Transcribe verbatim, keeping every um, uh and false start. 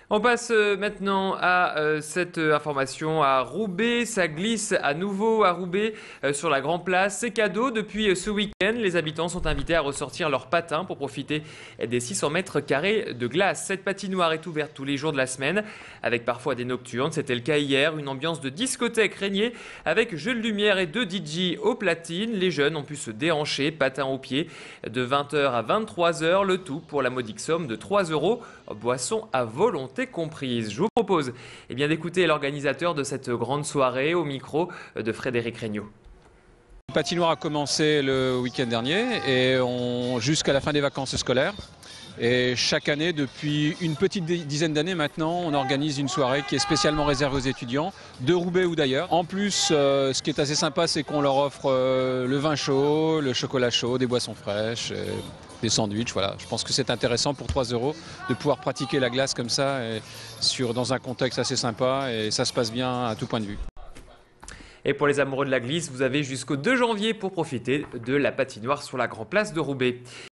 On passe euh, maintenant à euh, cette euh, information à Roubaix. Ça glisse à nouveau à Roubaix euh, sur la Grand Place. C'est cadeau. Depuis euh, ce week-end, les habitants sont invités à ressortir leurs patins pour profiter des six cents mètres carrés de glace. Cette patinoire est ouverte tous les jours de la semaine, avec parfois des nocturnes. C'était le cas hier. Une ambiance de discothèque régnait avec jeux de lumière et deux D J aux platines. Les jeunes ont pu se déhancher, patins aux pieds, de vingt heures à vingt-trois heures. Le tout pour la modique somme de trois euros. Boisson à volonté comprise. Je vous propose eh bien, d'écouter l'organisateur de cette grande soirée au micro de Frédéric Regnault. Le patinoire a commencé le week-end dernier et on, jusqu'à la fin des vacances scolaires. Et chaque année, depuis une petite dizaine d'années maintenant, on organise une soirée qui est spécialement réservée aux étudiants, de Roubaix ou d'ailleurs. En plus, euh, ce qui est assez sympa, c'est qu'on leur offre euh, le vin chaud, le chocolat chaud, des boissons fraîches, et des sandwichs. Voilà. Je pense que c'est intéressant pour trois euros de pouvoir pratiquer la glace comme ça, et sur, dans un contexte assez sympa, et ça se passe bien à tout point de vue. Et pour les amoureux de la glisse, vous avez jusqu'au deux janvier pour profiter de la patinoire sur la Grand Place de Roubaix.